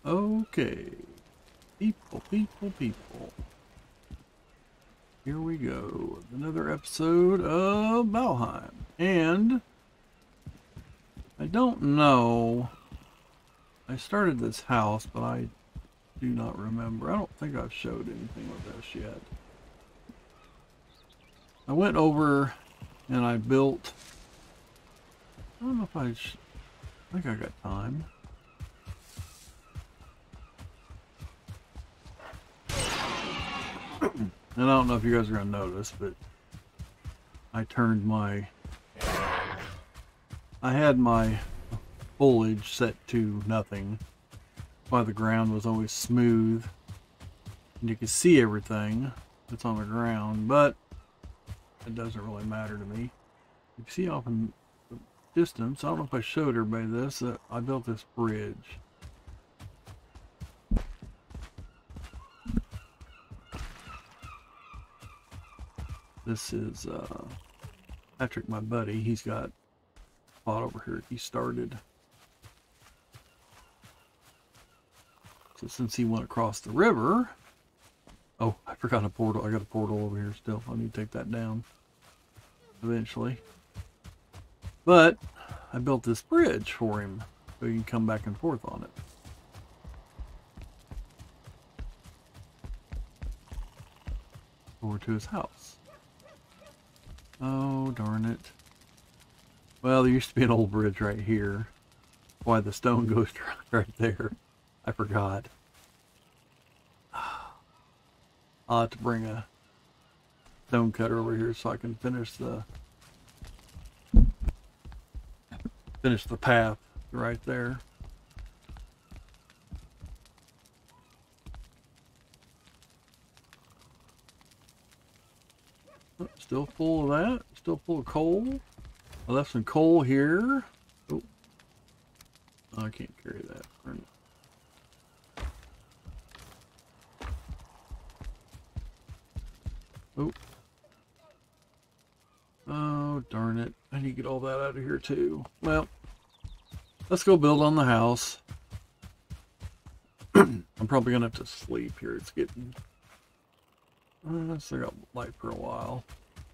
Okay. People, people, people. Here we go. Another episode of Valheim. And I don't know. I started this house, but I do not remember. I don't think I've showed anything with this yet. I went over and I built. I don't know if I think I got time. And I don't know if you guys are going to notice, but I turned my... I had my foliage set to nothing. That's why the ground was always smooth. And you can see everything that's on the ground, but it doesn't really matter to me. You can see off in the distance, I don't know if I showed everybody this, I built this bridge. This is Patrick, my buddy. He's got a spot over here he started. So since he went across the river... Oh, I forgot a portal. I got a portal over here still. I need to take that down eventually. But I built this bridge for him so he can come back and forth on it. Over to his house. Oh, darn it. Well, there used to be an old bridge right here. Why the stone goes right there. I forgot. I'll have to bring a stone cutter over here so I can finish the path right there. Oh, still full of that. Still full of coal. I left some coal here. Oh, I can't carry that. Oh. Oh, darn it. I need to get all that out of here too. Well, let's go build on the house. I'm probably going to have to sleep here. It's getting... I still got light for a while.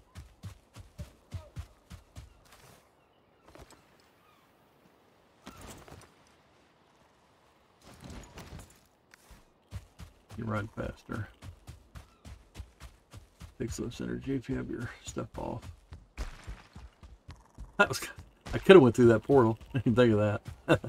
You run faster. Takes less energy if you have your stuff off. That was... I could have went through that portal. I didn't think of that.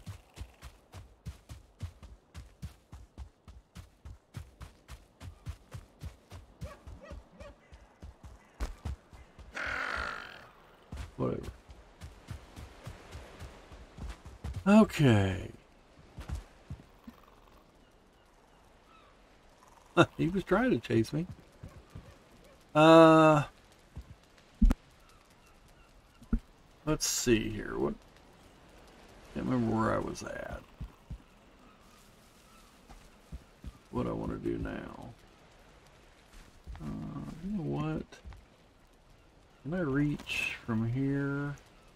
Whatever. Okay. He was trying to chase me. Let's see here. What? Can't remember where I was at. What I want to do now. You know what? Can I reach from here?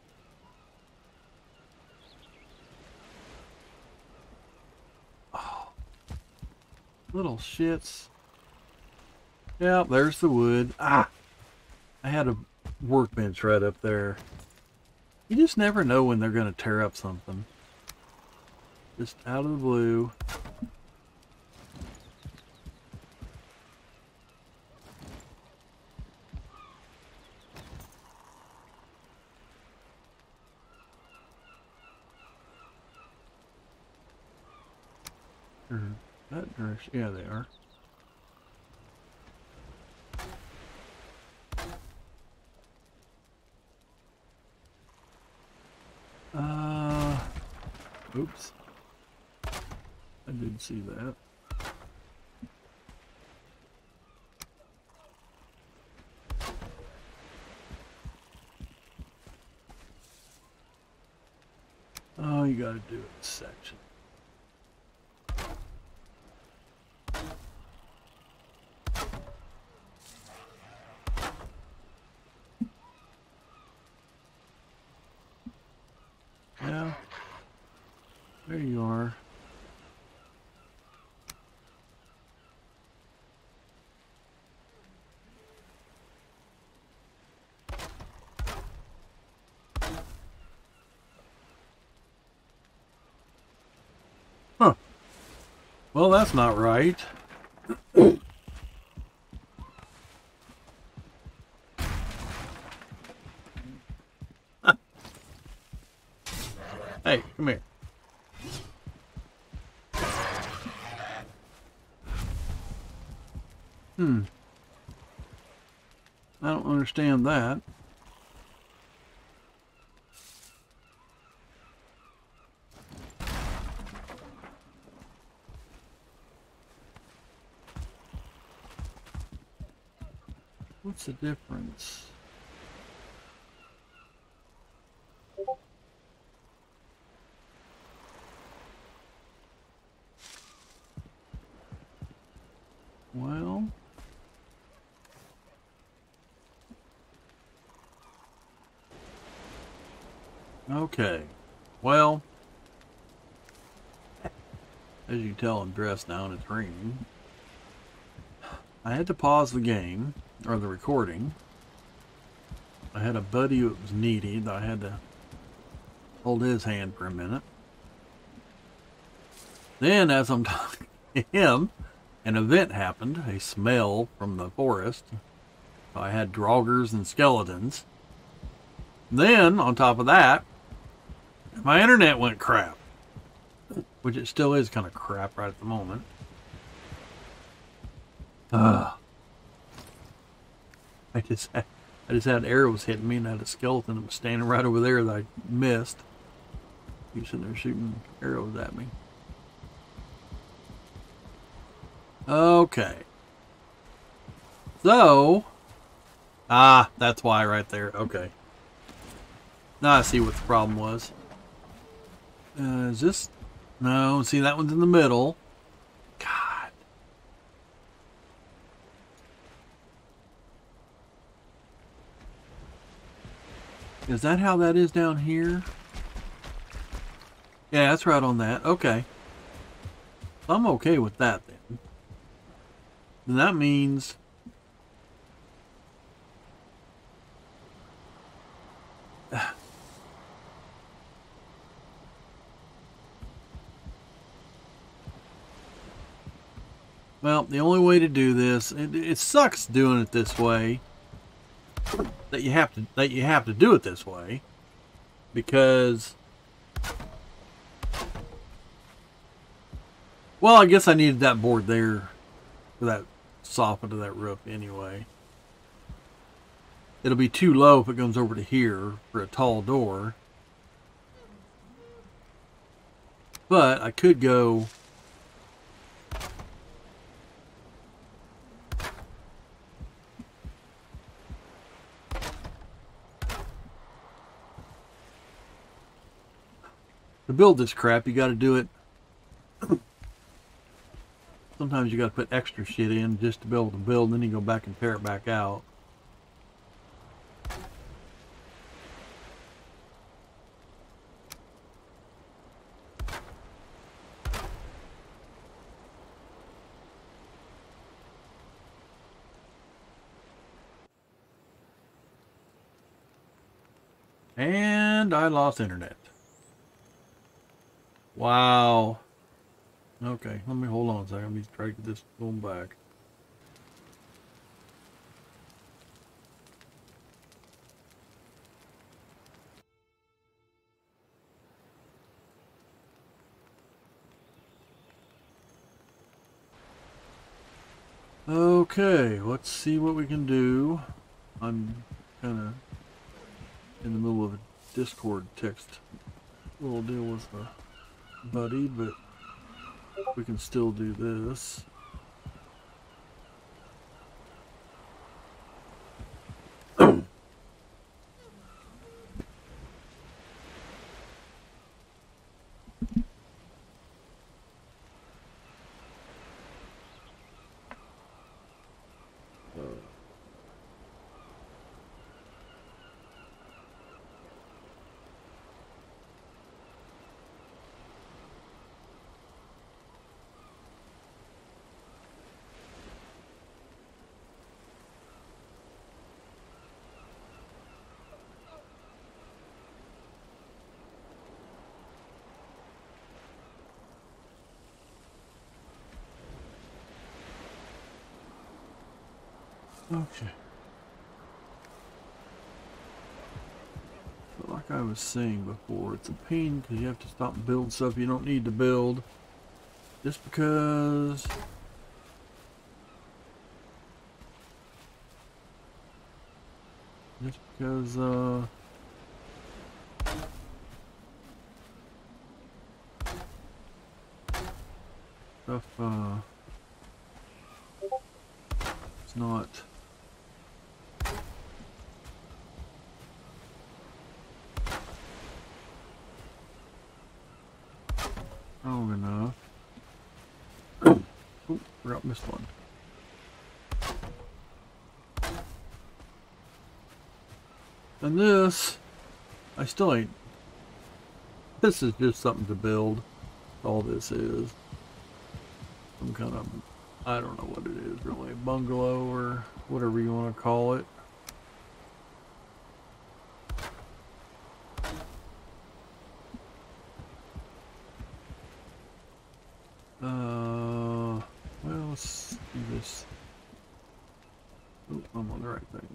Oh, little shits. Yeah, there's the wood. Ah, I had a workbench right up there. You just never know when they're going to tear up something. Just out of the blue. That direction. Yeah, they are. Oops. I didn't see that. Oh, you gotta do it in section. Yeah. There you are. Well, that's not right. Hey, come here. I don't understand that. What's the difference? Well, okay. Well, as you can tell, I'm dressed now and it's raining. I had to pause the game, or the recording. I had a buddy that was needy that I had to hold his hand for a minute. Then, as I'm talking to him, an event happened, a smell from the forest. I had draugrs and skeletons. Then, on top of that, my internet went crap. Which it still is kind of crap right at the moment. I just had arrows hitting me and I had a skeleton that was standing right over there that I missed. He was sitting there shooting arrows at me. Okay. So, that's why right there. Okay. Now I see what the problem was. Is this? No, see that one's in the middle. God. Is that how that is down here? Yeah, that's right on that. Okay. I'm okay with that then. Then that means... Well, the only way to do this, it sucks doing it this way. That you have to do it this way, because, well, I guess I needed that board there for that soffit of that roof anyway. It'll be too low if it comes over to here for a tall door. But I could go... To build this crap, you got to do it. Sometimes you got to put extra shit in just to be able to build, and then you go back and tear it back out. And I lost internet. Wow. Okay, let me hold on a second. Let me try to get this going back. Okay, let's see what we can do. I'm kind of in the middle of a Discord text little deal with a buddy, but we can still do this. Okay. But like I was saying before, it's a pain because you have to stop and build stuff you don't need to build. Just because... stuff, it's not... strong enough. Oh, forgot missed one. And this, I still ain't. This is just something to build. All this is. Some kind of, I don't know what it is really, a bungalow or whatever you want to call it. Well, let's do this. Oh, I'm on the right thing.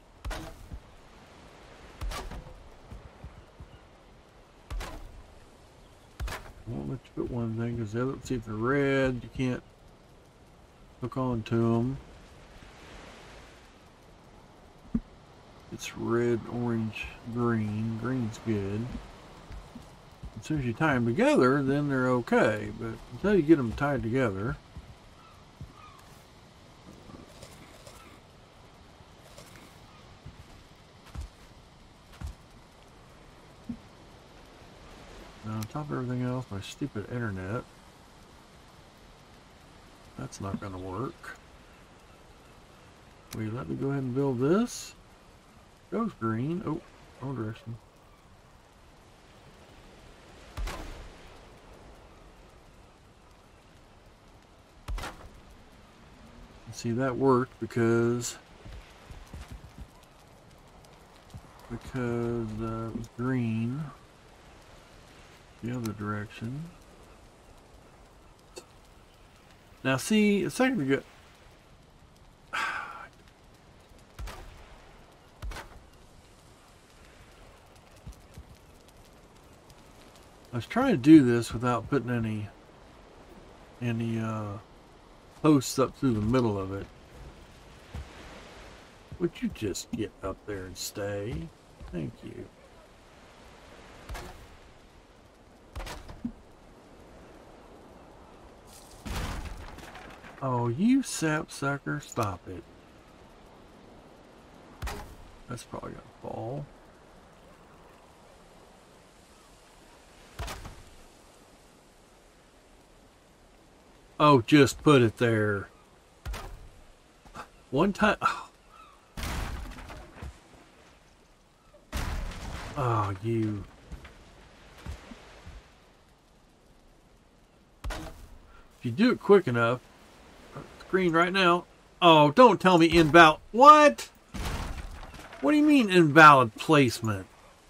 I won't let you put one thing because the other, see if they're red, you can't hook on to them. It's red, orange, green. Green's good. As soon as you tie them together, then they're okay. But until you get them tied together, now on top of everything else, my stupid internet. That's not going to work. Wait, let me go ahead and build this. Goes green. Oh, wrong direction. See, that worked because it was green the other direction. Now see, a second ago, I was trying to do this without putting any posts up through the middle of it. Would you just get up there and stay? Thank you. Oh, you sapsucker, stop it. That's probably gonna fall. Oh, just put it there. One time. Oh, you. If you do it quick enough, screen right now. Oh, don't tell me invalid. What? What do you mean invalid placement?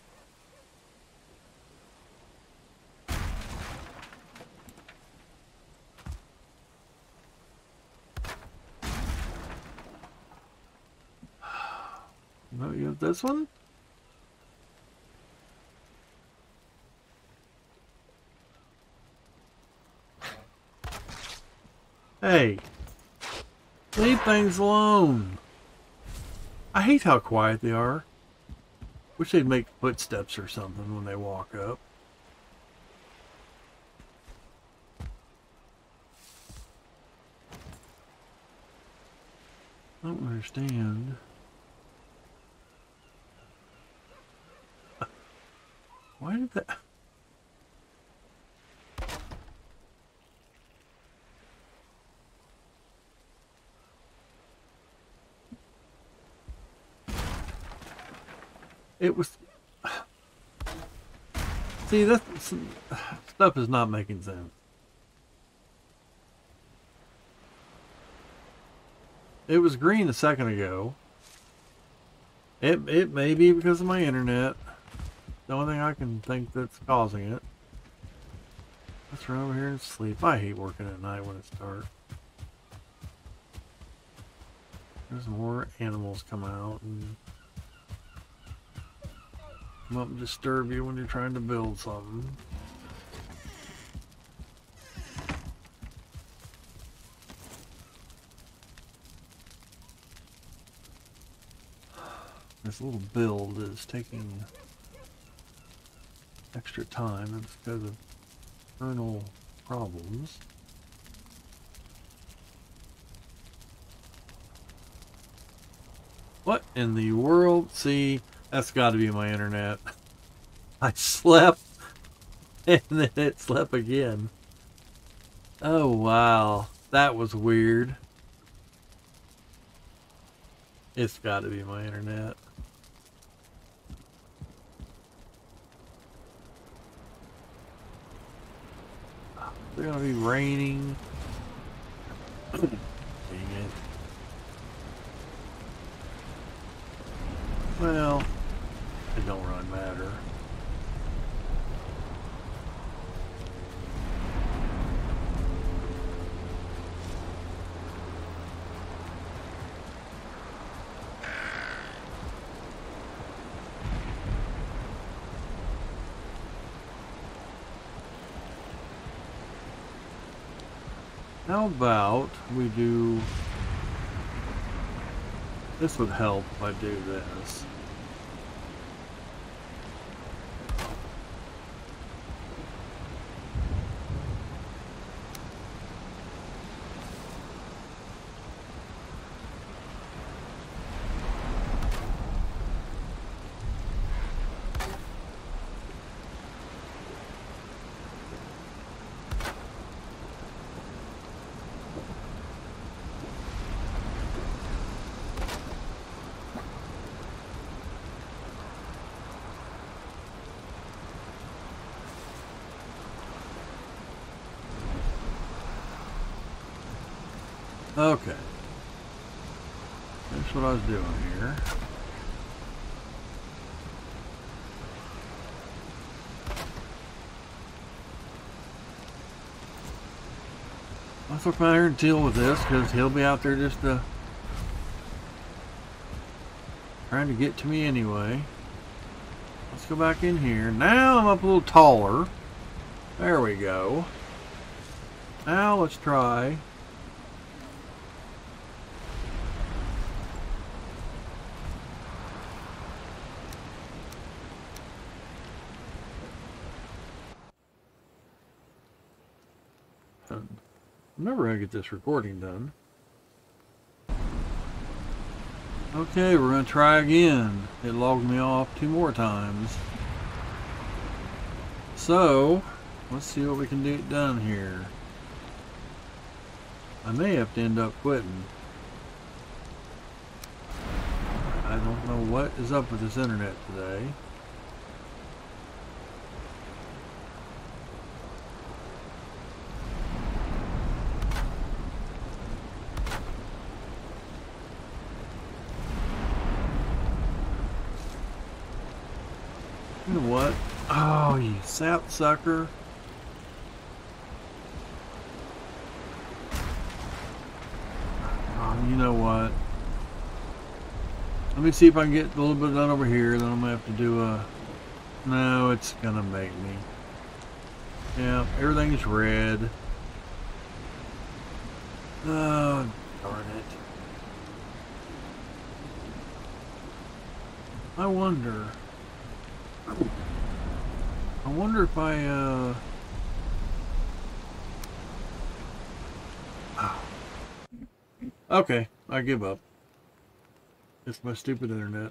No, you have this one? Hey, leave things alone. I hate how quiet they are. Wish they'd make footsteps or something when they walk up. I don't understand. Why did that... It was... See, that stuff is not making sense. It was green a second ago. It may be because of my internet. The only thing I can think that's causing it. Let's run over here and sleep. I hate working at night when it's dark. There's more animals come out and come up and disturb you when you're trying to build something. This little build is taking extra time. It's because of kernel problems. What in the world? See, that's got to be my internet. I slept and then it slept again. Oh wow, that was weird. It's got to be my internet. It's gonna be raining. Dang it. Well, it don't really matter. How about we do... This would help if I do this. Okay. That's what I was doing here. Let's look out here and deal with this, because he'll be out there just trying to get to me anyway. Let's go back in here. Now I'm up a little taller. There we go. Now let's try. I'm never going to get this recording done. Okay, we're going to try again. It logged me off 2 more times. So, let's see what we can get done here. I may have to end up quitting. I don't know what is up with this internet today. You know what? Oh, you sap sucker. Oh, you know what? Let me see if I can get a little bit done over here. Then I'm going to have to do a... No, it's going to make me. Yeah, everything's red. Oh, darn it. I wonder if I, Okay, I give up. It's my stupid internet.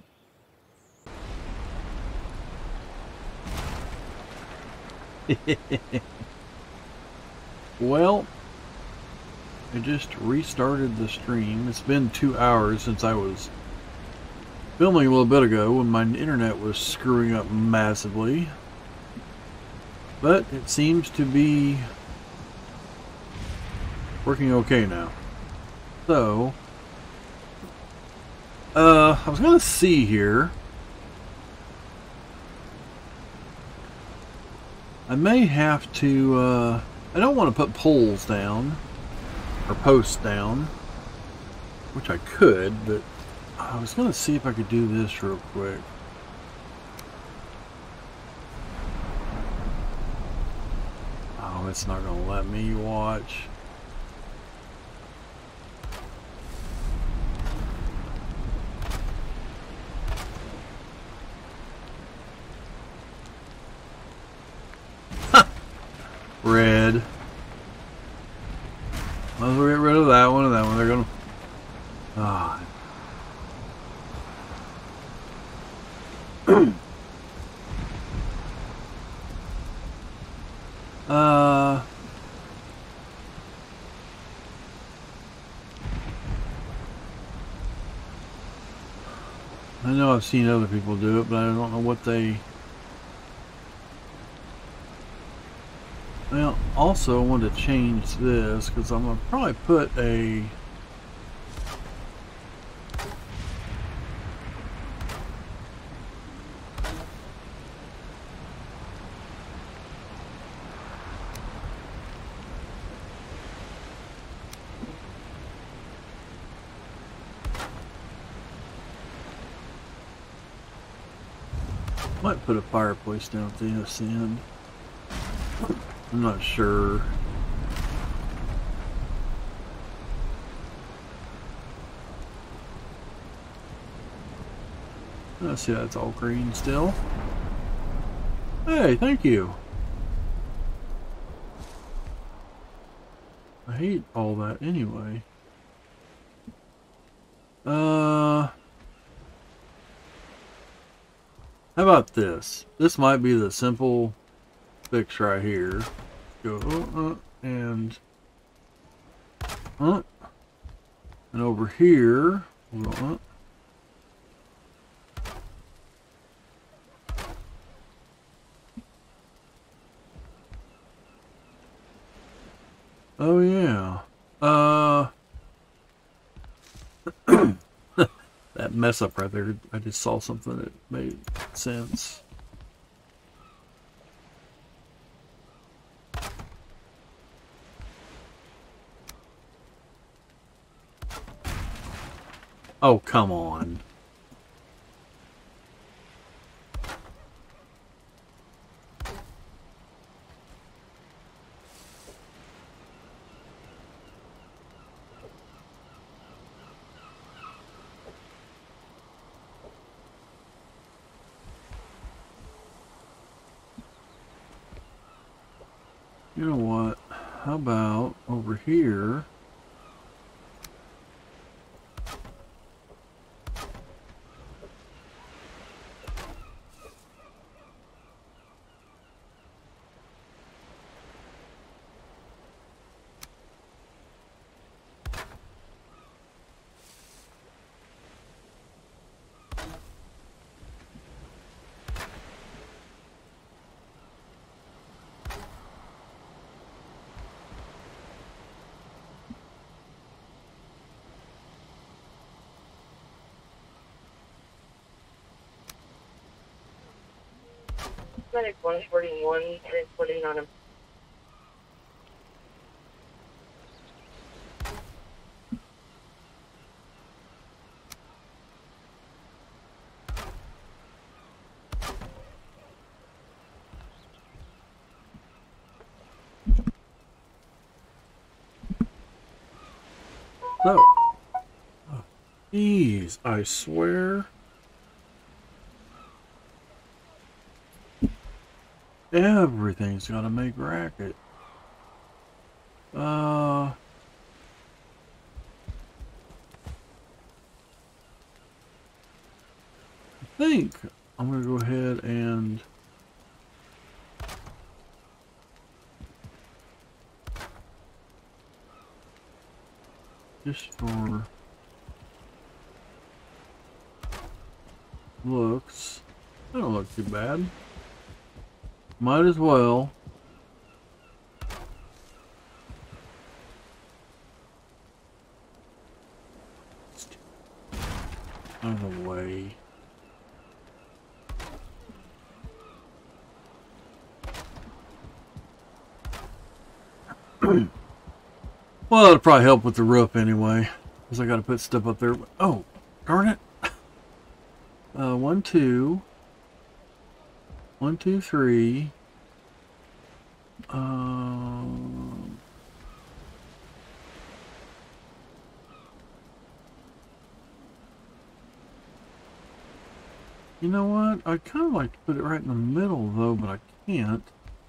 Well, I just restarted the stream. It's been 2 hours since I was filming a little bit ago when my internet was screwing up massively. But it seems to be working okay now. So, I was going to see here. I may have to, I don't want to put poles down, or posts down. which I could, but I was going to see if I could do this real quick. Oh, it's not going to let me watch. Red. Might as well get rid of that one and that one. They're going to... Ah. I know I've seen other people do it, but I don't know what they... Well, also I wanted to change this because I'm going to probably put a... Might put a fireplace down at this end. I'm not sure. I see that's all green still. Hey, thank you. I hate all that anyway. How about this? This might be the simple fix right here. Go and over here we'll go Oh yeah. That mess up right there. I just saw something that made sense. Oh, come on. You know what? How about over here? Medic 141, transporting on him. So, geez, I swear. Everything's got to make racket. I think I'm going to go ahead and just for looks, that don't look too bad. Might as well. Out of the way. Well, it'll probably help with the roof anyway. Because I got to put stuff up there. Oh, darn it. 1, 2. 1, 2, 3. You know what? I'd kind of like to put it right in the middle though, but I can't.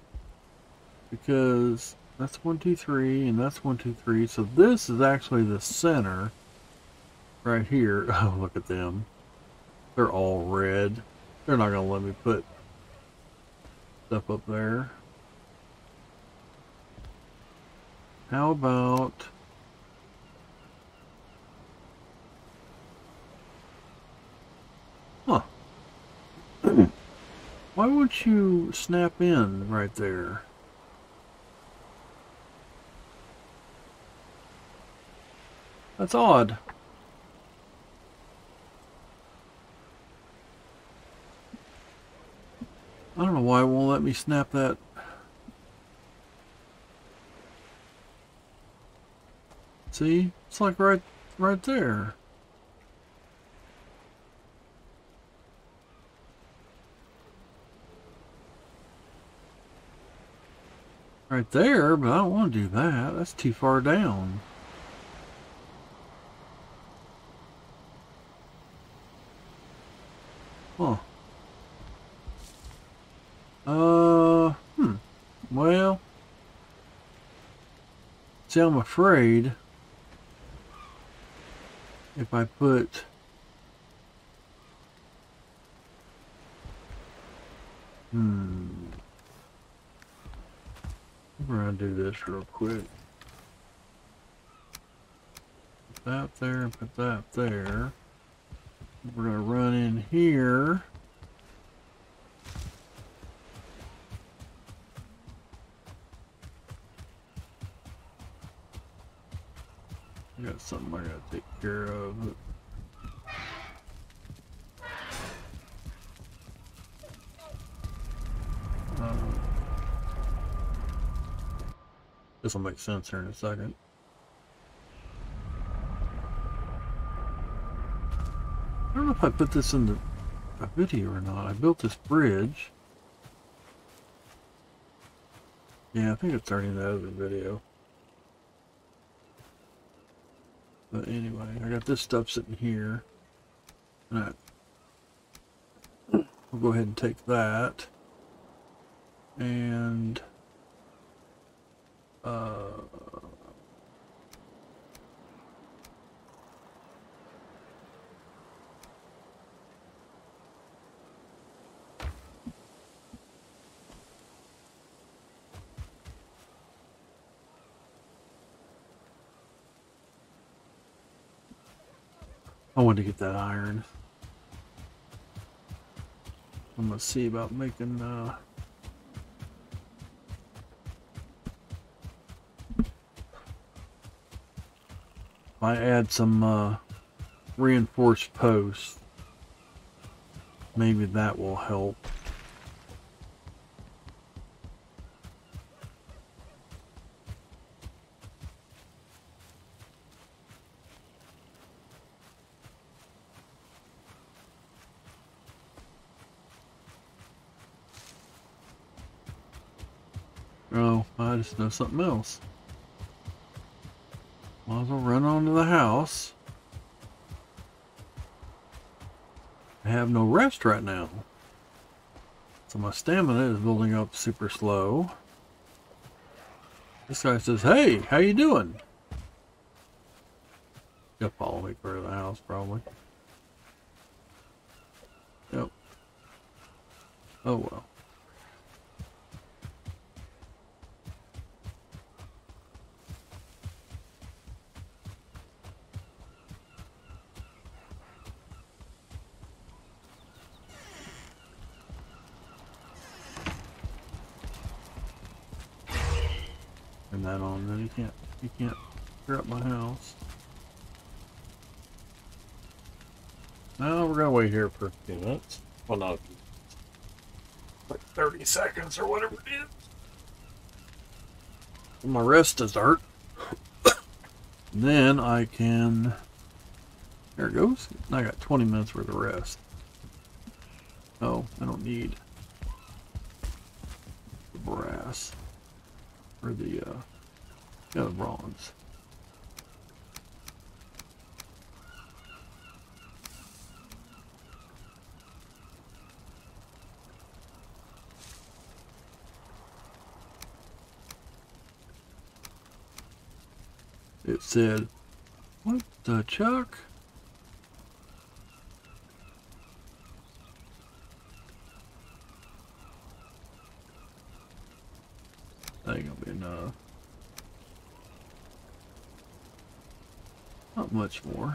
Because that's 1, 2, 3, and that's 1, 2, 3. So this is actually the center right here. Oh, look at them. They're all red. They're not going to let me put stuff up there. How about... Huh. Why won't you snap in right there? That's odd. I don't know why it won't let me snap that. See? It's like right there. Right there, but I don't want to do that. That's too far down. Huh. Well, see, I'm afraid if I put we're gonna do this real quick. Put that there and put that there. We're gonna run in here. I got something I gotta take care of. This will make sense here in a second. I don't know if I put this in a video or not. I built this bridge. Yeah, I think it's already in the other video. But anyway, I got this stuff sitting here. Alright. We'll go ahead and take that. And I want to get that iron. I'm gonna see about making if I add some reinforced posts, maybe that will help. Oh, I just know something else. Might as well run onto the house. I have no rest right now. So my stamina is building up super slow. This guy says, hey, how you doing? He'll follow me through the house, probably. Yep. Oh well. Turn that on, then you can't tear up my house. No, we're gonna wait here for a few minutes. Well, not a few minutes. Like 30 seconds or whatever it is. For my rest to start. Then I can There it goes. I got 20 minutes worth of rest. Oh, I don't need the brass. Or the bronze. It said, what the chuck? That ain't gonna be enough. Not much more.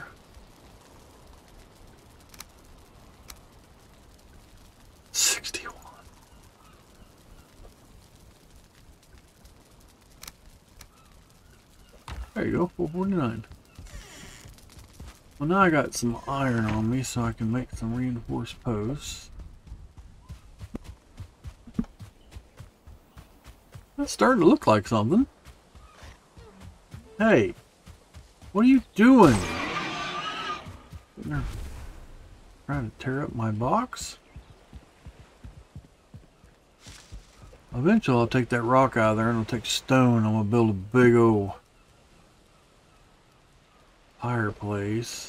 There you go, 449. Well, now I got some iron on me, so I can make some reinforced posts. That's starting to look like something. Hey, what are you doing? They're trying to tear up my box? Eventually I'll take that rock out of there and I'll take stone. I'm gonna build a big old fireplace.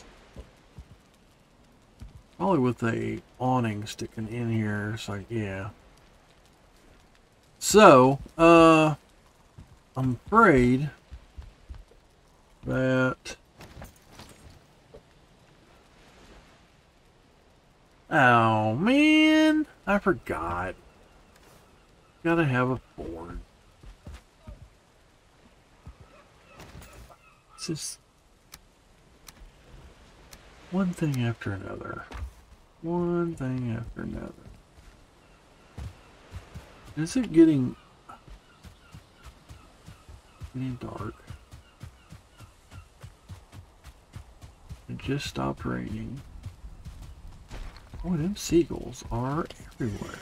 Probably with a awning sticking in here, so yeah. So, I'm afraid that... Oh, man! I forgot. Gotta have a board. It's just... one thing after another. One thing after another. Is it getting dark? It just stopped raining. Boy, them seagulls are everywhere.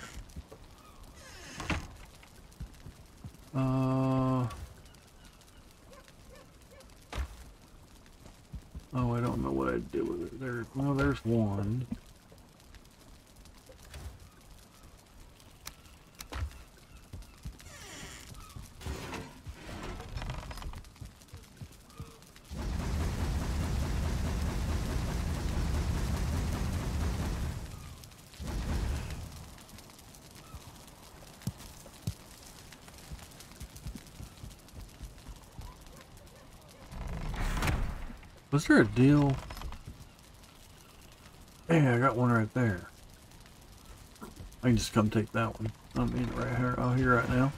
Oh, I don't know what I'd do with it. Well, there's one. Was there a deal? Hey, I got one right there. I can just come take that one. I don't need it right here. Oh, here right now.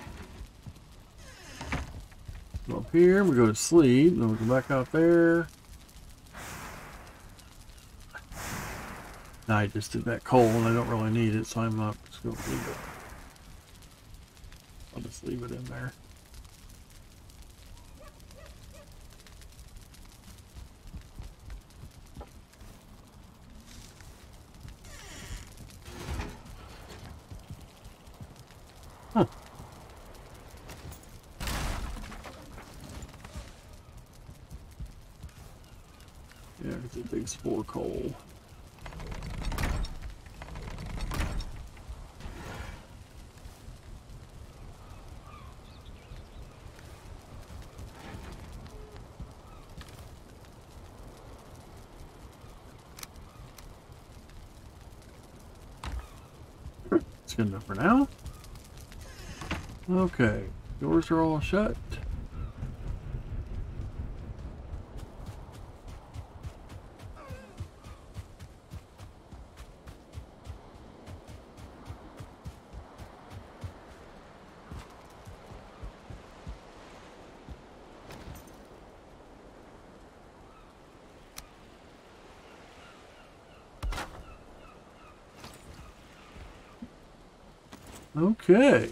Go up here, we go to sleep, then we go back out there. I just did that coal and I don't really need it, so I'm not just going to leave it. I'll just leave it in there. Huh. Yeah, it's a big spore coal. It's good enough for now. Okay, doors are all shut. Okay.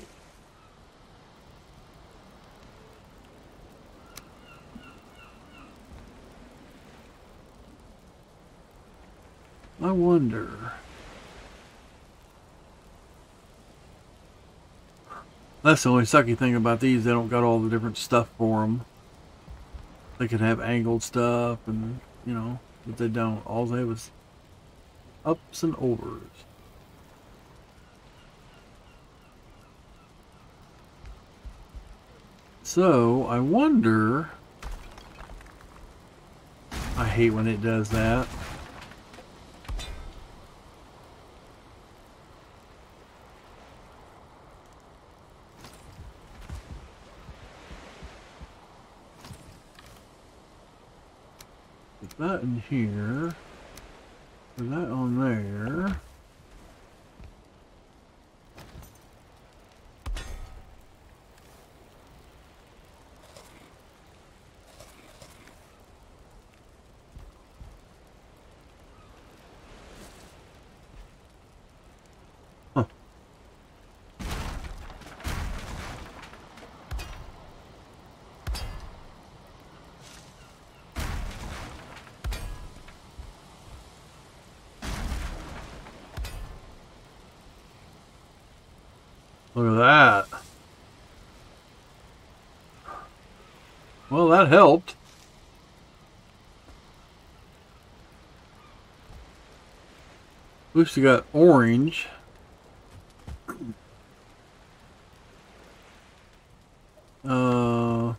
I wonder. That's the only sucky thing about these. They don't got all the different stuff for them. They could have angled stuff and, you know, But they don't. All they have is ups and overs. So, I wonder... I hate when it does that. Put that in here. Put that on there. Huh. Look at that. Well, that helped. At least you got orange. Uh...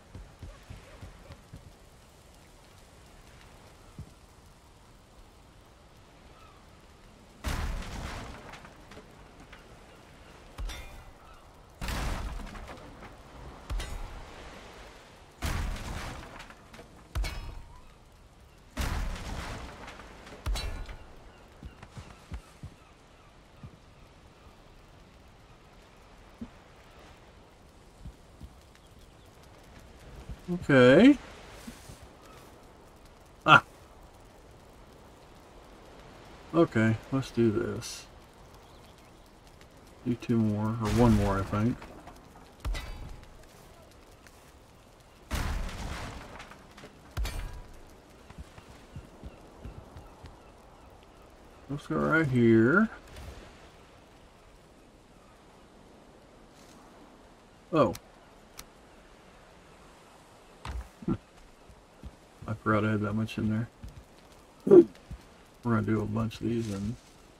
Okay. Ah. Okay, let's do this. Do two more, or one more, I think. Let's go right here. Oh. I forgot I had that much in there. We're gonna do a bunch of these and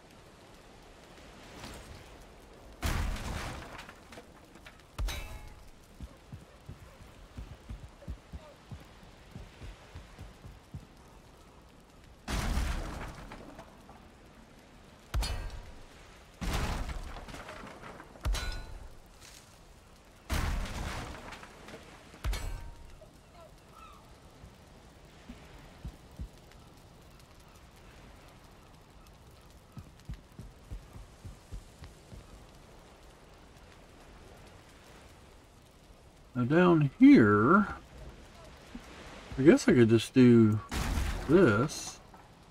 now down here, I guess I could just do this.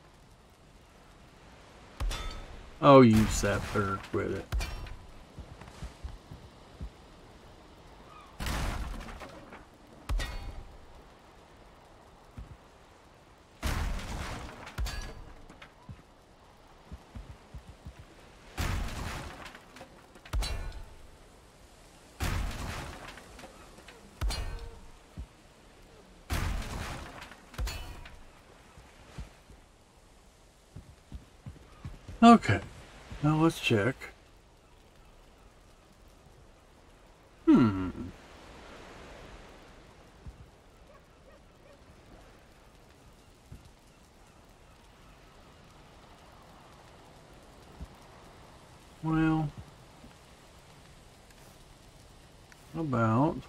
Oh, you sat there, quit it. Okay, now let's check. Well, about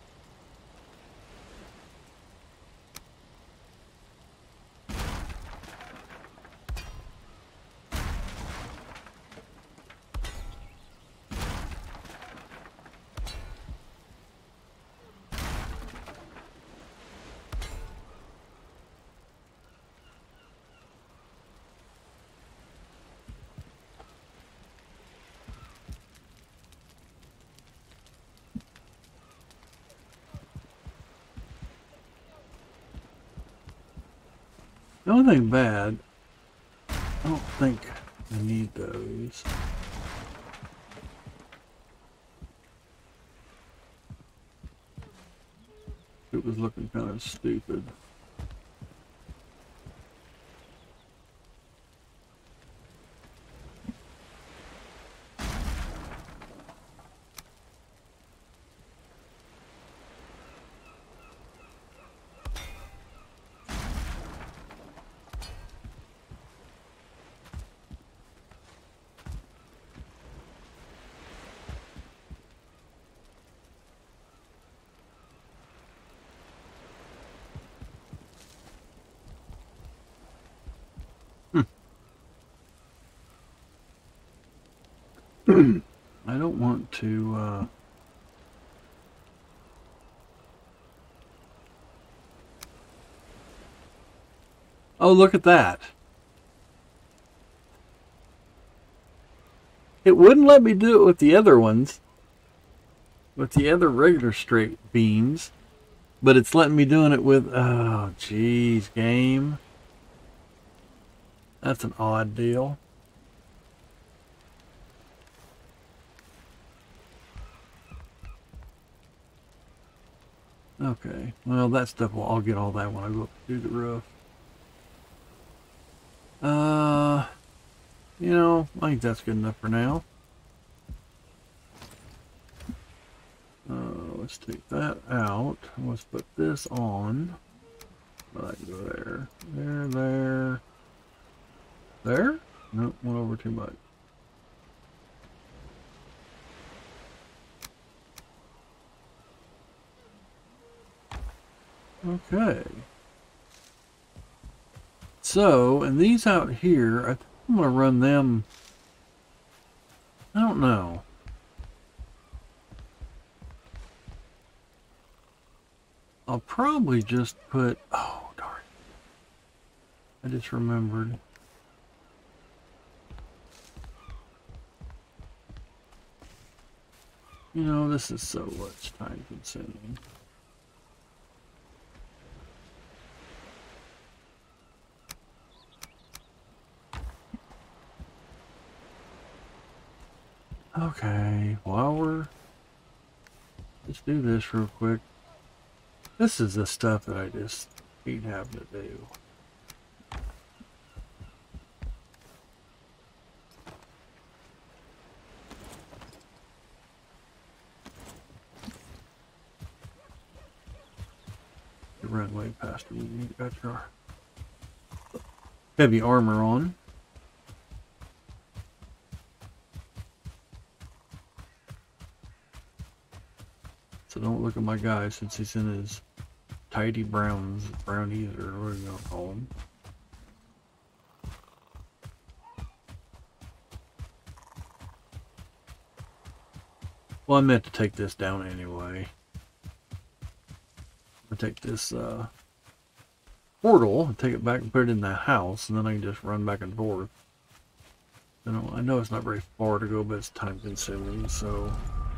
the only thing bad, I don't think I need those. It was looking kind of stupid. I don't want to, oh, look at that. It wouldn't let me do it with the other ones. With the other regular straight beams. But it's letting me doing it with, oh, geez, game. That's an odd deal. Okay, well, that stuff, I'll get all that when I go up to do the roof. You know, I think that's good enough for now. Let's take that out. Let's put this on. I can go there. There? Nope, went over too much. Okay. So, and these out here, I think I'm going to run them. I don't know. I'll probably just put, oh, darn. I just remembered. You know, this is so much time consuming. Okay, let's do this real quick. This is the stuff that I just hate having to do. You run way past me. You got your heavy armor on. So don't look at my guy since he's in his tidy brownies, or what are you gonna call them? Well, I meant to take this down anyway. I'll take this portal and take it back and put it in the house, and then I can just run back and forth. You know, I know it's not very far to go, but it's time consuming, so.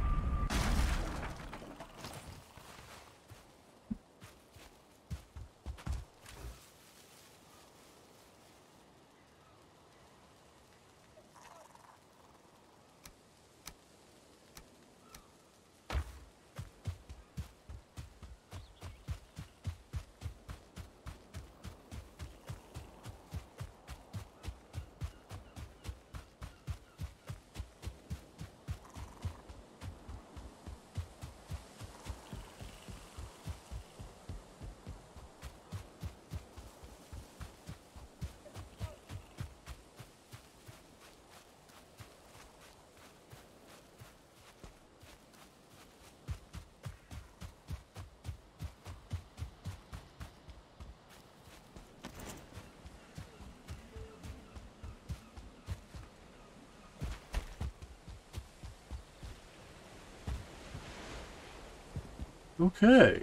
Okay.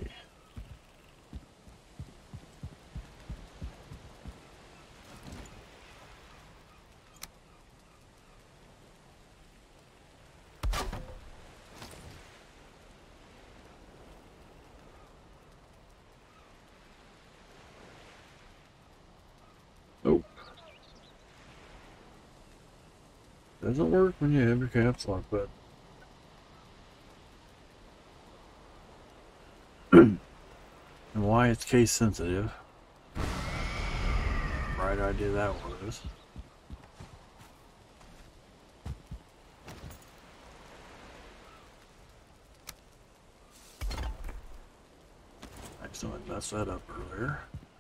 Oh. Doesn't work when you have your caps lock button. And why it's case sensitive. Right idea that was. Accidentally messed that up earlier.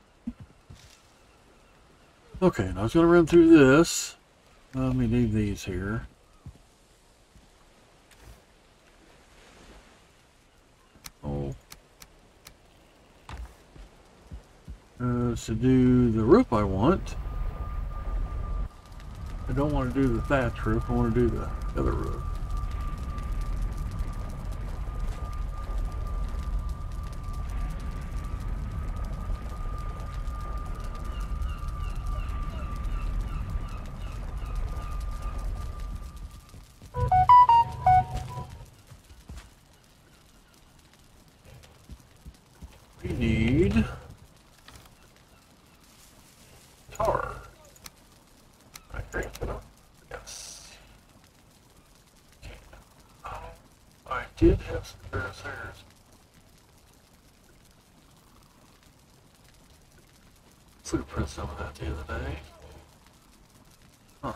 Okay, now I was going to run through this. Let me leave these here. Oh. To do the roof I want, I don't want to do the thatch roof. I want to do the other roof. We need tar. Great. Yes. I did have some grass hairs. Let's look at some of that the other day. Huh.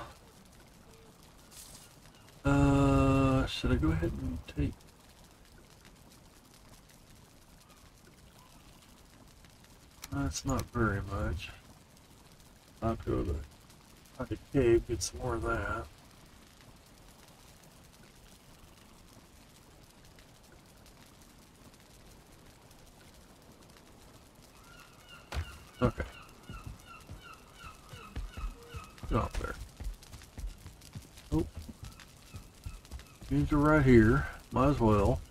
Should I go ahead and take... That's not very much. I'll go to the cave, get some more of that. Okay. Go up there. Oh. These are right here. Might as well.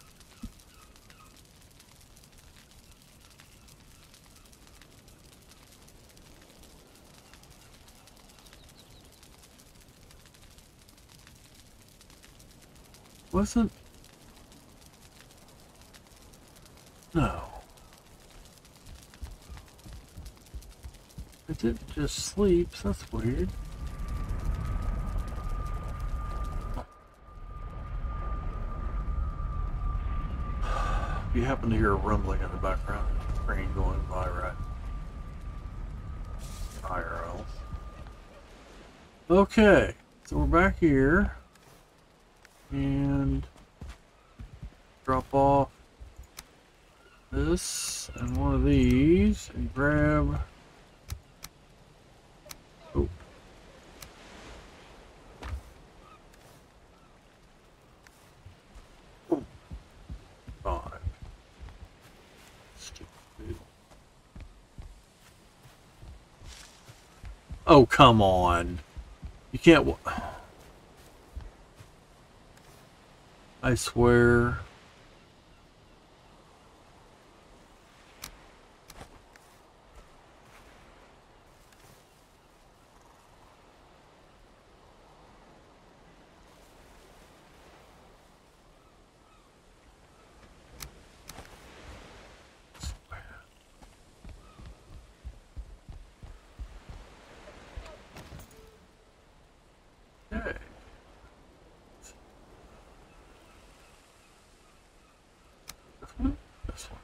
Wasn't... No. It didn't just sleeps. That's weird. You happen to hear a rumbling in the background. Train going by, right? IRL. Okay, so we're back here. And drop off this and one of these and grab... Oh. Oh. 5. Stupid. Oh, come on. You can't... I swear. Okay. This one? This one.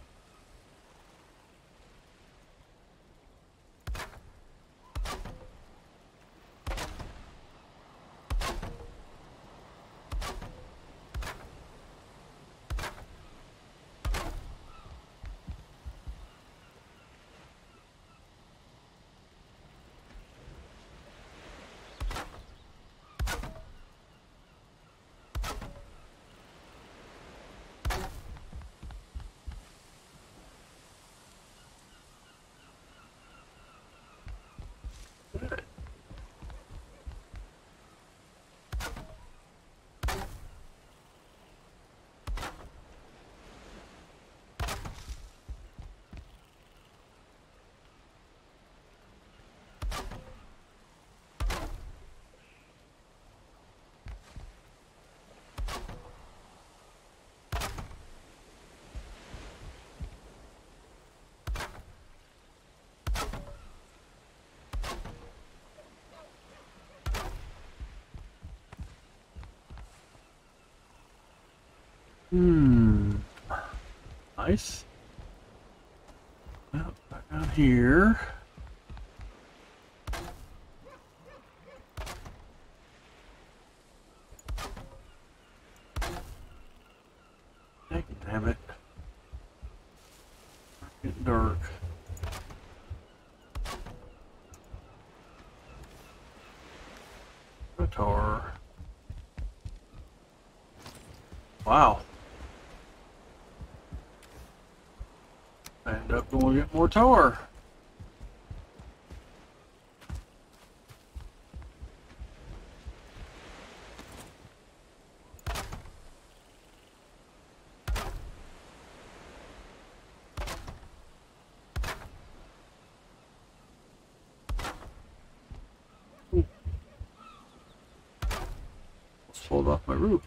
Good. Nice. Well, back down here. Damn it. It's getting dark. Guitar. Wow. I end up going to get more tar. pulled off my roof.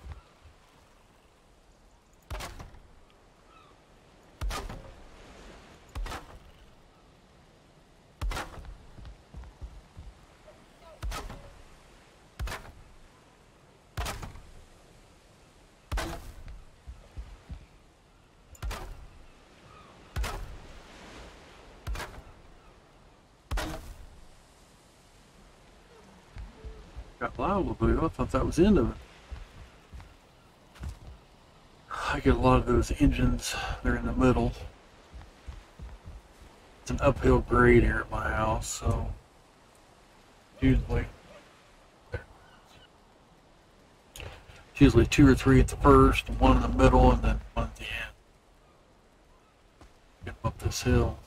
Got loud a little bit. I thought that was the end of it. I get a lot of those engines. They're in the middle. It's an uphill grade here at my house, so usually it's usually 2 or 3 at the first, one in the middle, and then one at the end. Get up this hill.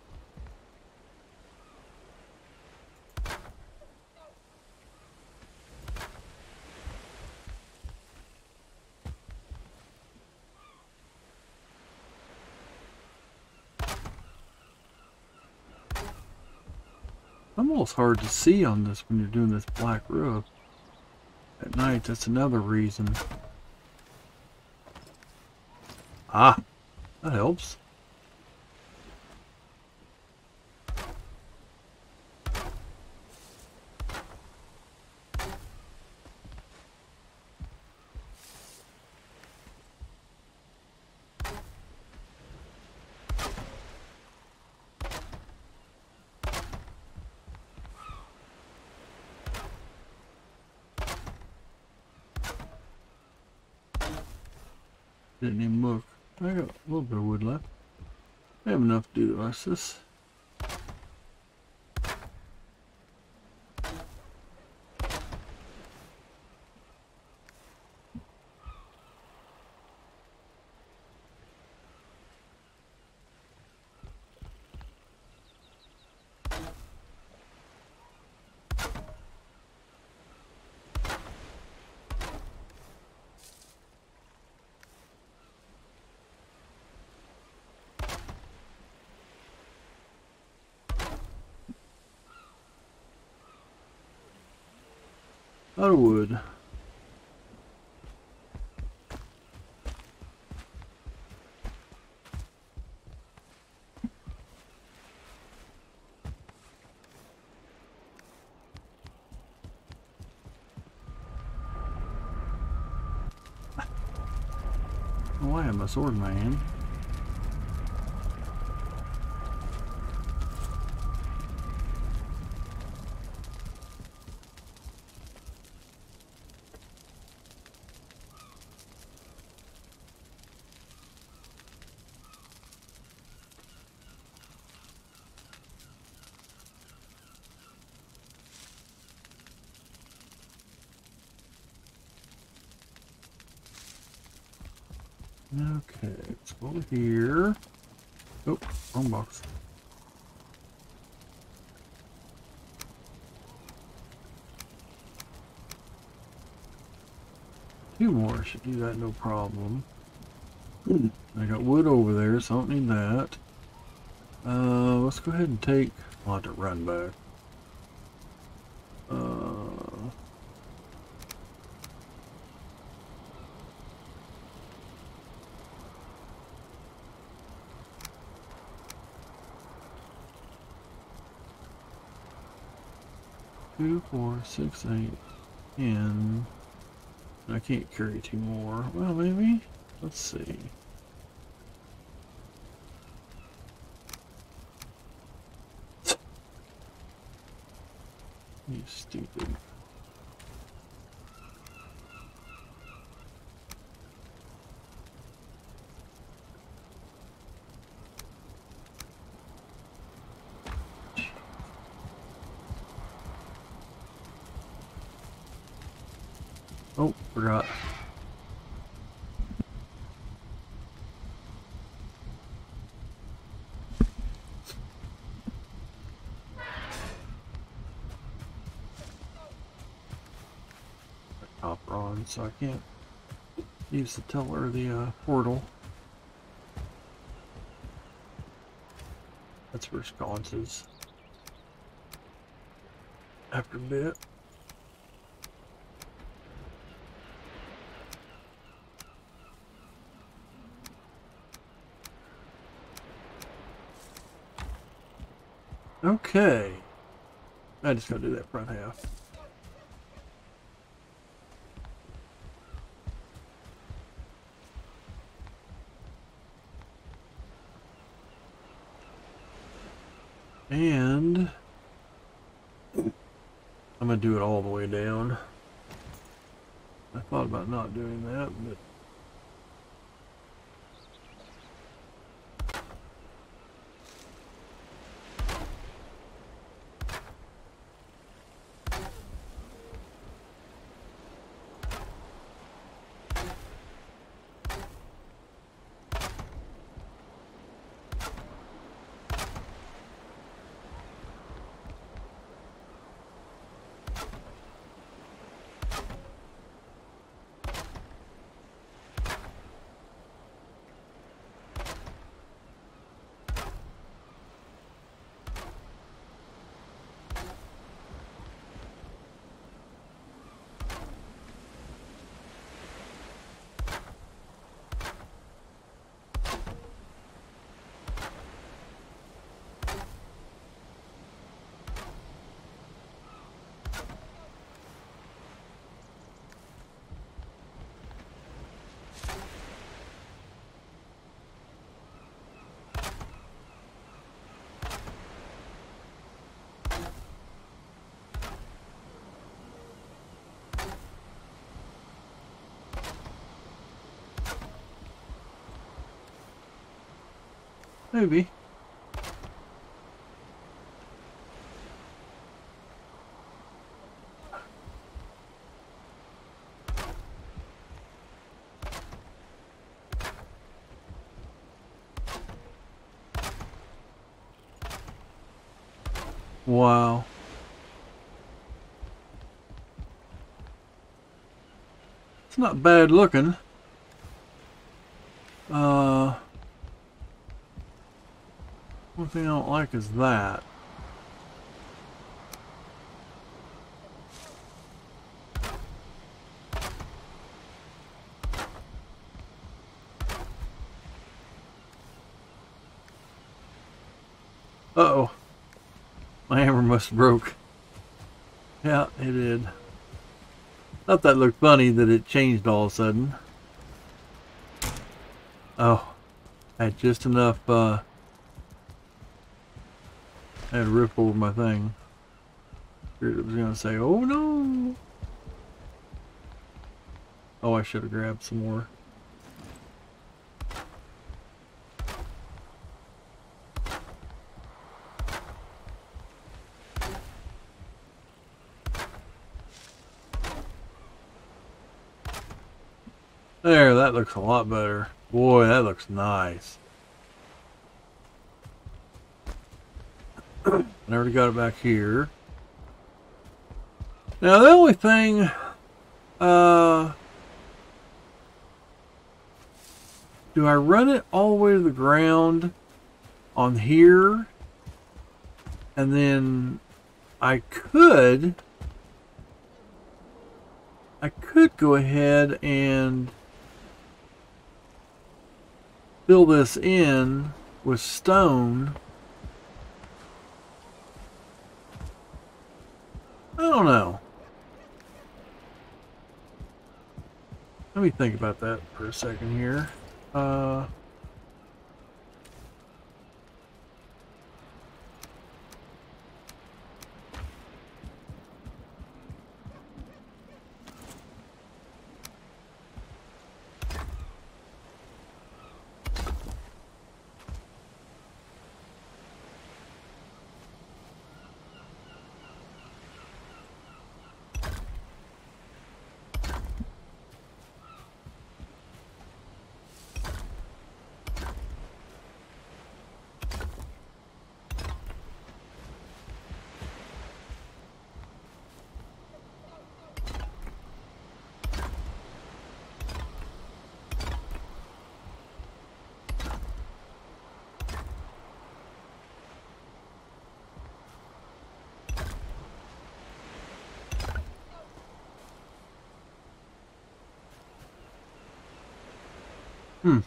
Almost hard to see on this when you're doing this black roof at night. That's another reason. Ah, that helps. Didn't even look. I got a little bit of wood left. I have enough to do the rest of this. Out of wood. Oh, I have my sword in my hand. Okay, let's go over here. Oh, wrong box. Two more should do that, no problem. I got wood over there, so I don't need that. Let's go ahead and take. I'll have to run back. 2, 4, 6, 8, 10. I can't carry 2 more. Well, maybe. Let's see. You stupid. Oh, forgot. Copper on, so I can't use the the portal. That's for sconces. After a bit. Okay. I just gotta do that front half. And I'm gonna do it all the way down. I thought about not doing that, but maybe. Wow. It's not bad looking. One thing I don't like is that. Uh-oh. My hammer must have broke. Yeah, it did. Thought that looked funny that it changed all of a sudden. Oh, I had just enough, I had to rip over my thing. It was gonna say, oh no! Oh, I should have grabbed some more. There, that looks a lot better. Boy, that looks nice. I already got it back here. Now the only thing, do I run it all the way to the ground on here? And then I could go ahead and fill this in with stone. I don't know. Let me think about that for a second here. Hmm.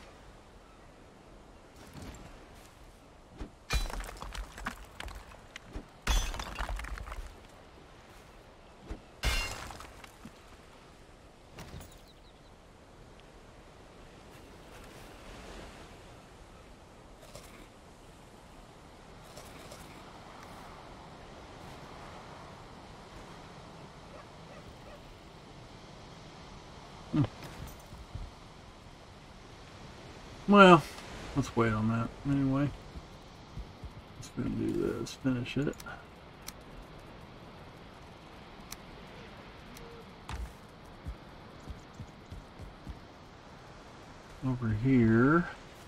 Well, let's wait on that anyway. Let's go do this. Finish it. Over here.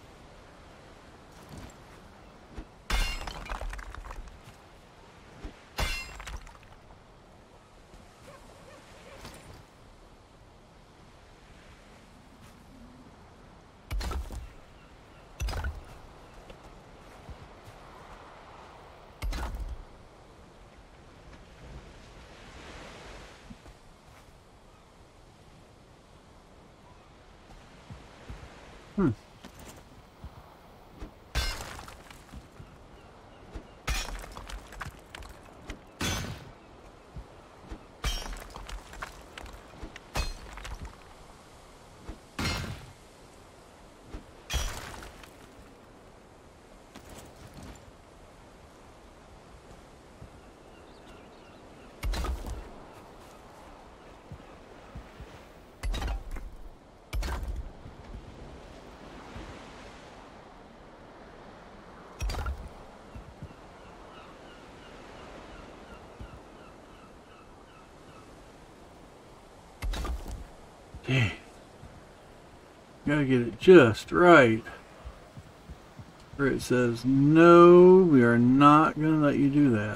Dang. Gotta get it just right. Where it says, no, we are not gonna let you do that.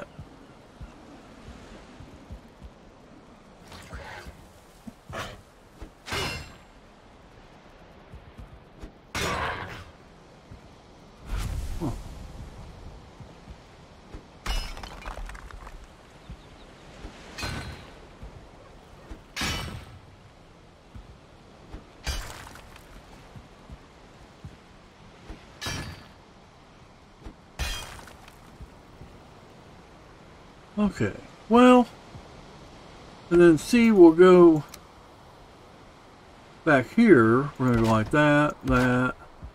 Huh. Okay, well, and then C will go back here. We're gonna go like that, that.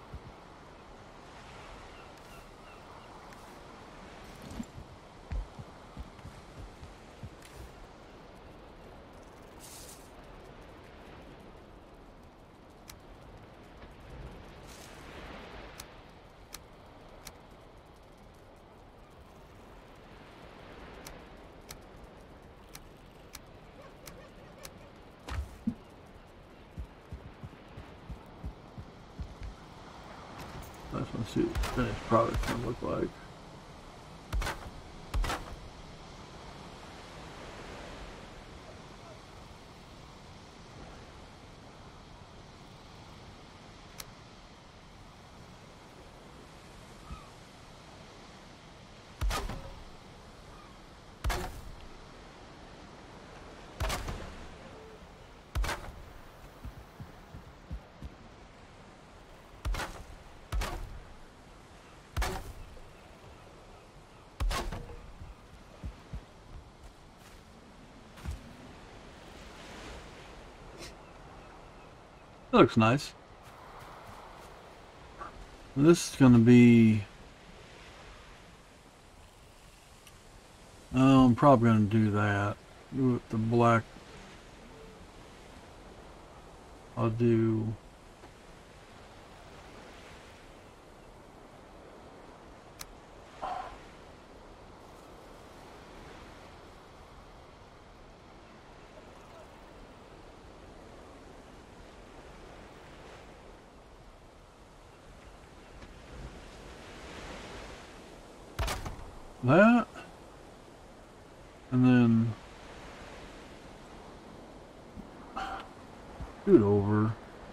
Let's see what the finished product's gonna look like. That looks nice. This is going to be... Oh, I'm probably going to do that. Do it the black. I'll do... that, and then do it over,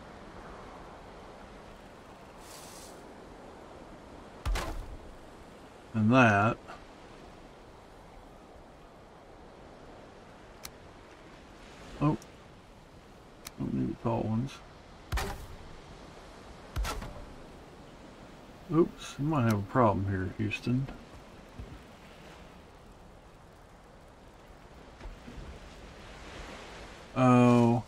and that, oh, don't need the tall ones. Oops, you might have a problem here, Houston. Oh.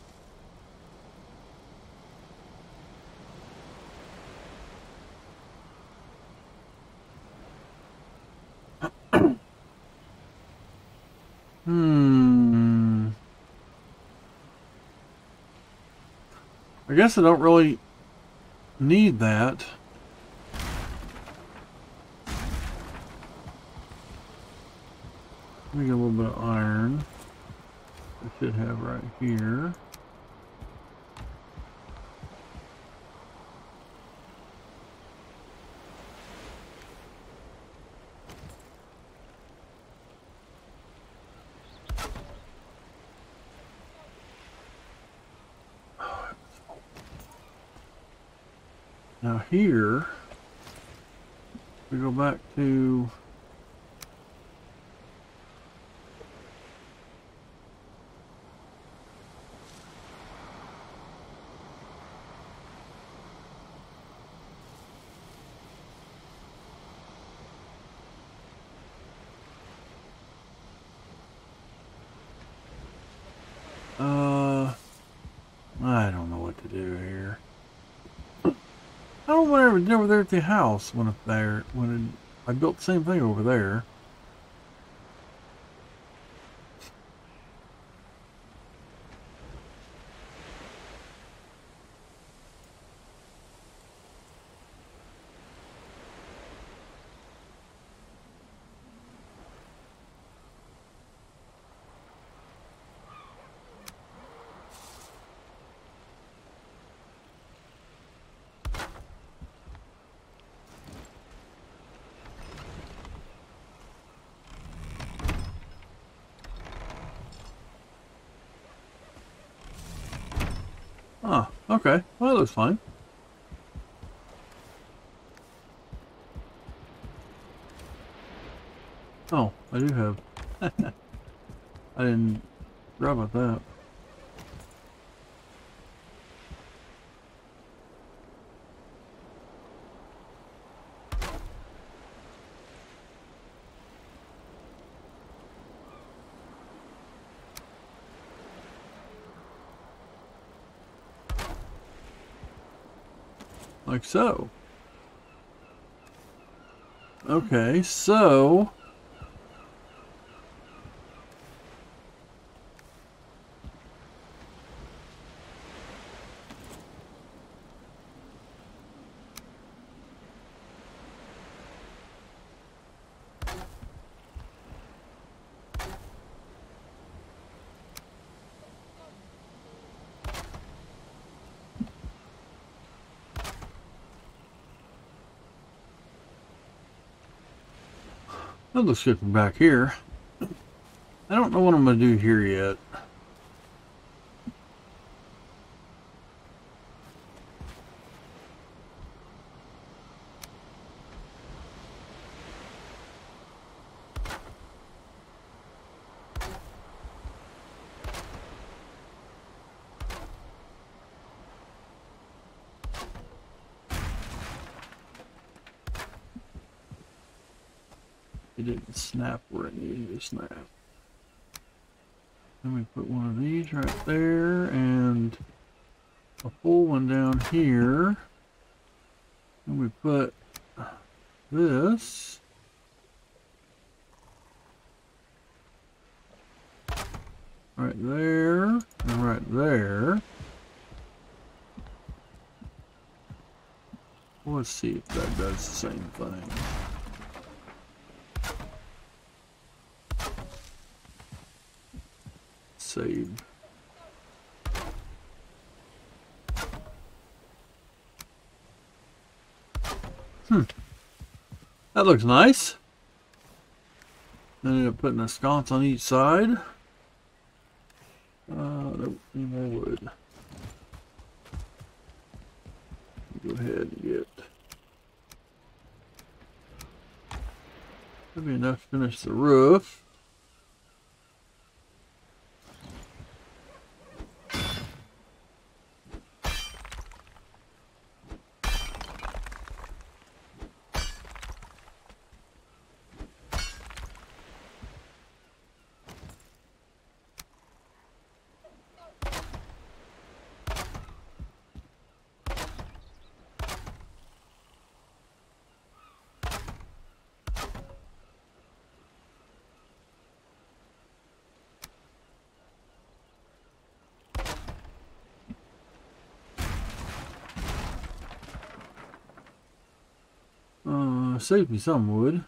I guess I don't really need that. Let me get a little bit of iron. I should have right here. Now here, we go back to I don't know what to do here. I don't know what I did over there at the house I built the same thing over there. Oh, okay. Well, that looks fine. Oh, I do have. I didn't forgot about that. Like so. Okay, so that looks good from back here. I don't know what I'm going to do here yet. It didn't snap where it needed to snap. Let me put one of these right there and a full one down here. And we put this right there and right there. Let's see if that does the same thing. Save. That looks nice. Ended up putting a sconce on each side. Don't need more wood. Go ahead and get. That'll be enough to finish the roof. saved me some wood.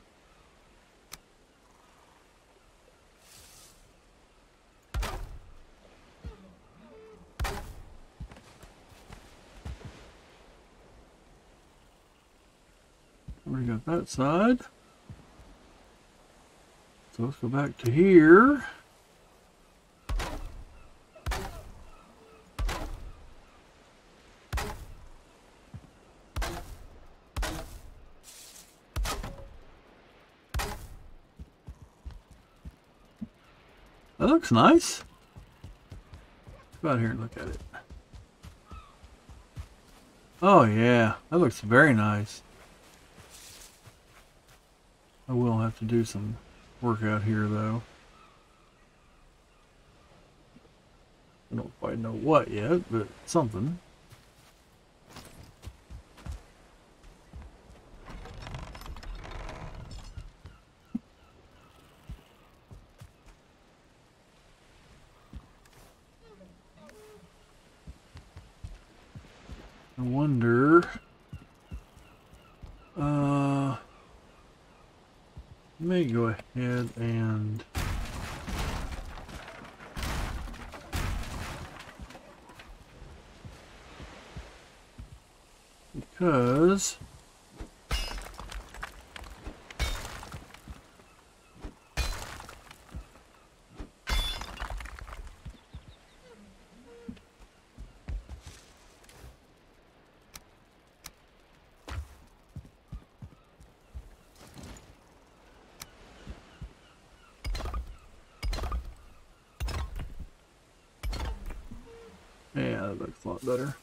Already got that side. So let's go back to here. That looks nice. Let's go out here and look at it. Oh yeah, that looks very nice. I will have to do some work out here though. I don't quite know what yet, but something. I wonder, may go ahead and because yeah, that looks a lot better.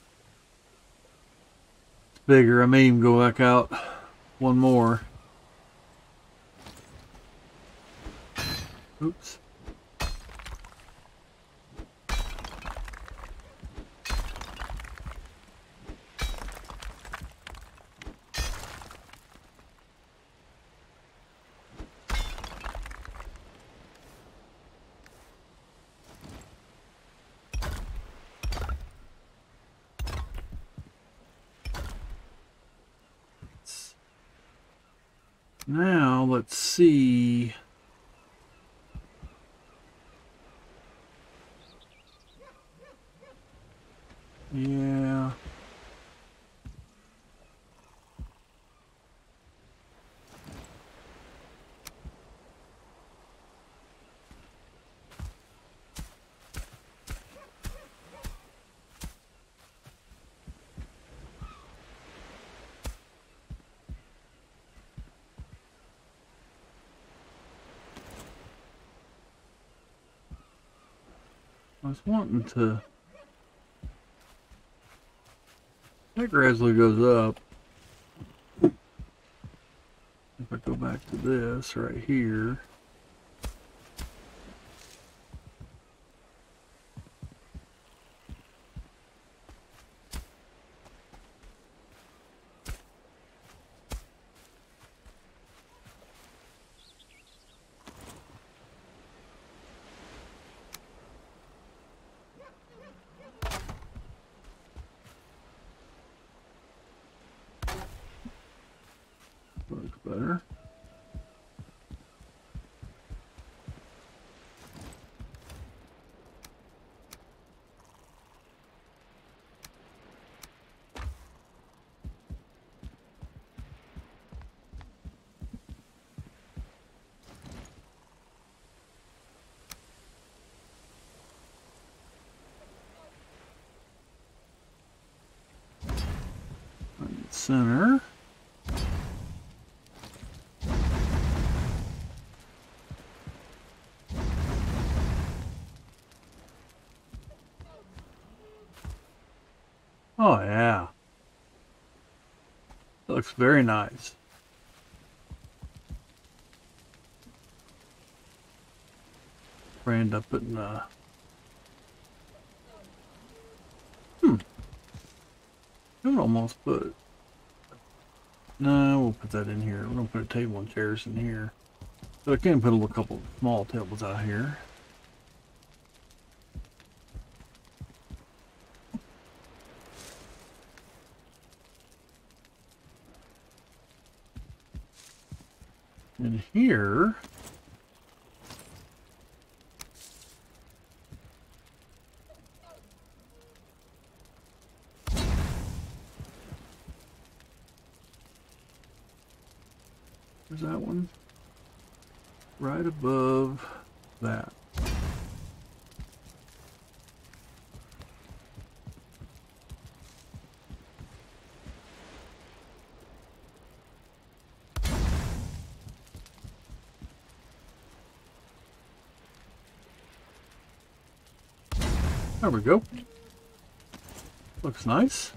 It's bigger. I may even go back out one more. Oops. Now let's see. Yeah. I was wanting to. That gradually goes up. If I go back to this right here. Looks better. Center. Oh yeah. That looks very nice. I end up putting I would almost put. No, we'll put that in here. We're gonna put a table and chairs in here. But I can put a couple of small tables out here. And here, there's that one right above that. There we go. Looks nice.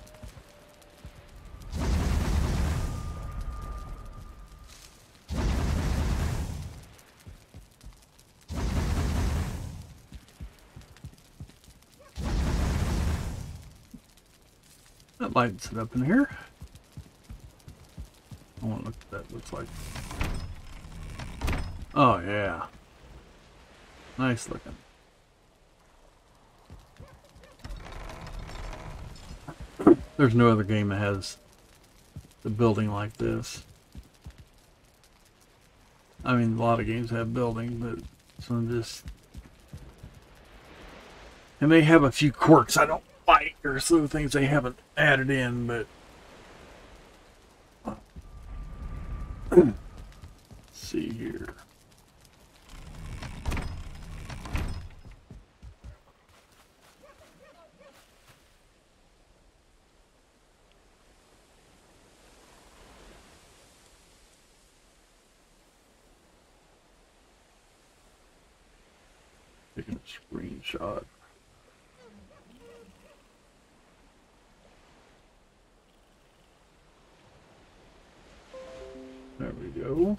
That lightens it up in here. I want to look at what that looks like. Oh yeah. Nice looking. There's no other game that has the building like this. I mean, a lot of games have building, but this one just... And they have a few quirks I don't like, or some things they haven't added in, but... Let's see here. Taking a screenshot. There we go.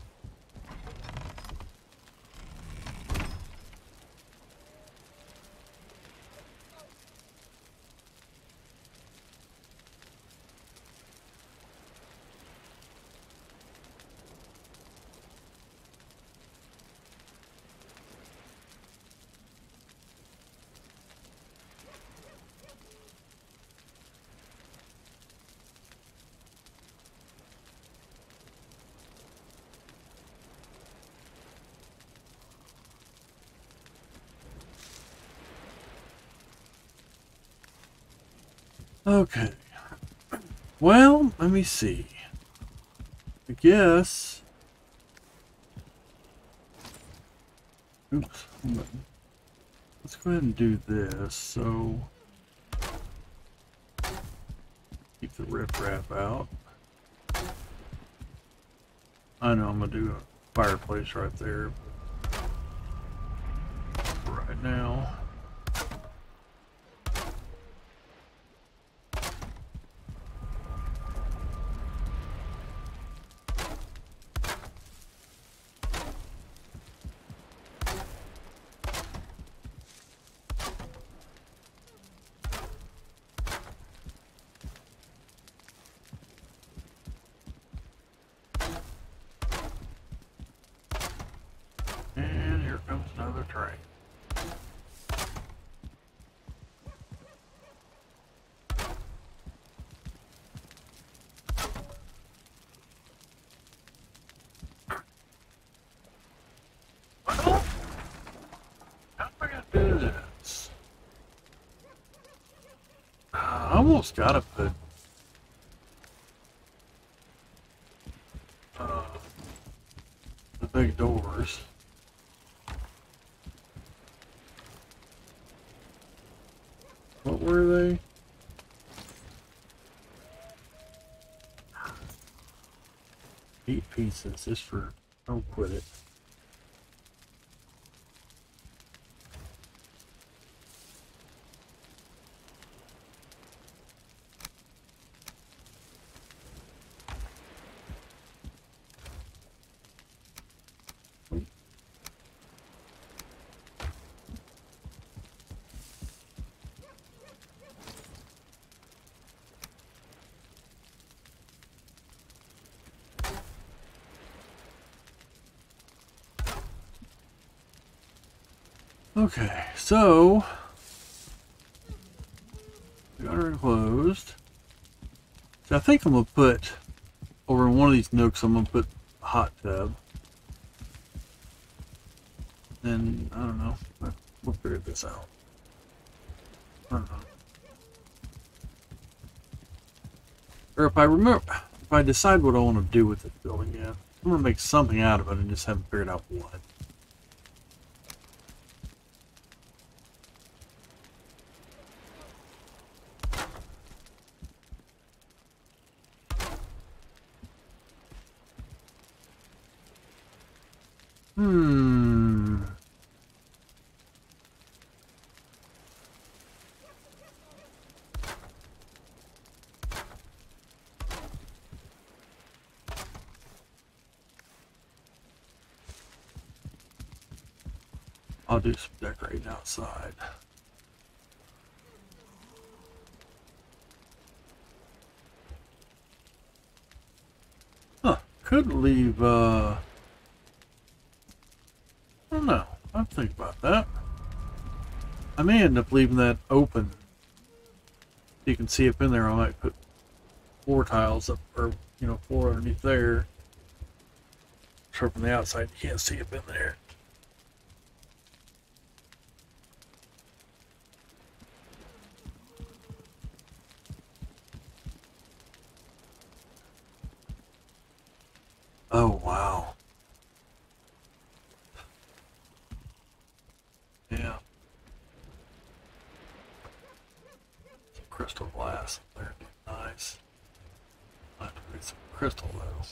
Okay. Well, let me see. I guess. Oops. Let's go ahead and do this. So keep the riprap out. I know I'm gonna do a fireplace right there. Right now. And here comes another train. Well, how am I gonna do this? I almost gotta put the big doors. What were they? Eight pieces, just for, don't quit it. Okay, so gutter enclosed. So I think I'm gonna put over in one of these nooks. I'm gonna put a hot tub. And I don't know. We'll figure this out. I don't know. Or if I remember, if I decide what I want to do with this building yet, I'm gonna make something out of it and just haven't figured out what. Hmm. I'll do some decorating outside. Huh. Could leave, I don't know. I'll think about that. I may end up leaving that open. So you can see up in there. I might put floor tiles up, or, you know, floor underneath there. So from the outside, you can't see up in there. Oh, wow. Yeah. Some crystal glass up there. Nice. I have to put some crystal, though.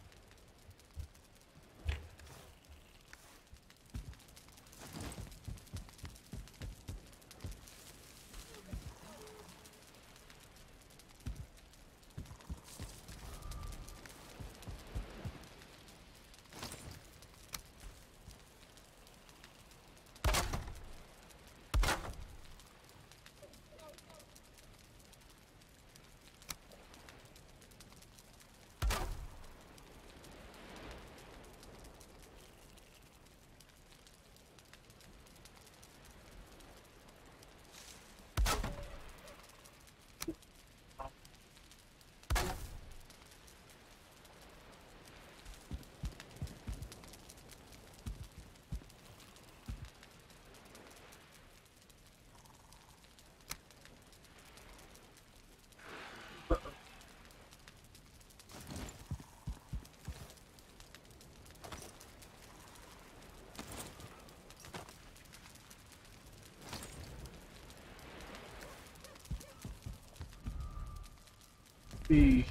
Did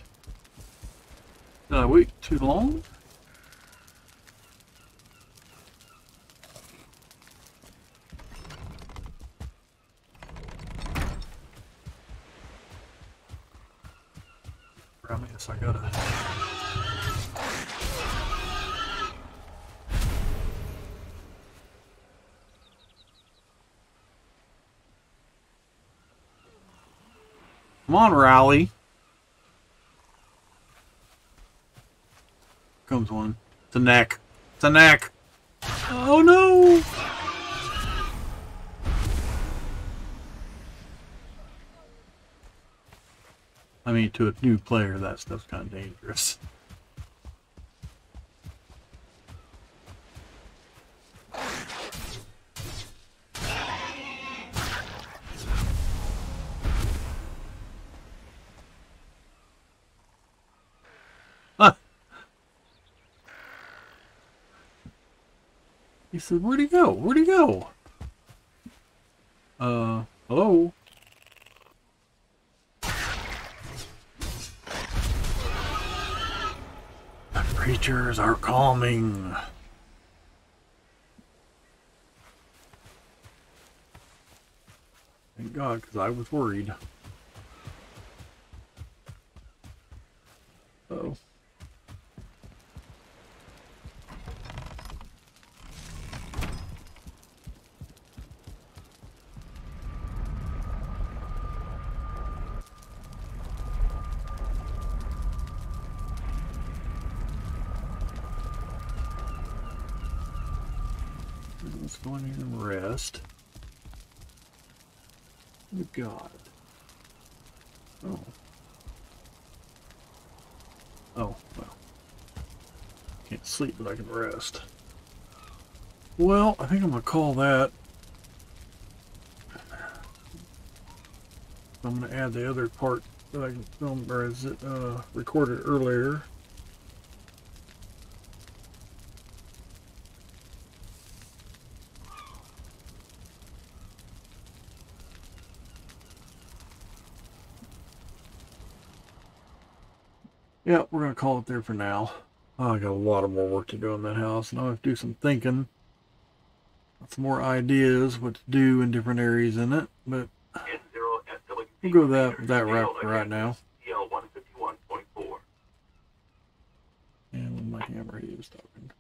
I wait too long? I guess I gotta. Come on, Rally. Comes one. It's a neck. It's a neck. Oh no! I mean, to a new player, that stuff's kind of dangerous. Ah! He said, "Where'd he go? Where'd he go?" Hello? The creatures are calming. Thank God, because I was worried. Uh-oh. Let's go in here and rest. Good God. Oh. Oh, well. Can't sleep, but I can rest. Well, I think I'm going to call that. I'm going to add the other part that I can film, or is it recorded earlier. Yeah, we're going to call it there for now. Oh, I got a lot of more work to do in that house. Now I have to do some thinking. Got some more ideas what to do in different areas in it, but we'll go with that route for right now. And with my hammer, he was talking.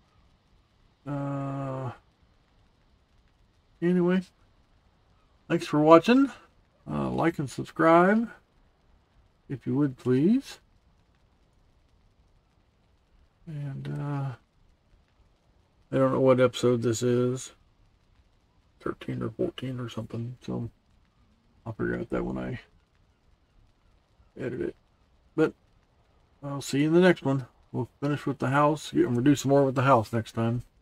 Anyway, thanks for watching. Like and subscribe, if you would please. And I don't know what episode this is, 13 or 14 or something. So I'll figure out that when I edit it. But I'll see you in the next one. We'll finish with the house. We'll do some more with the house next time.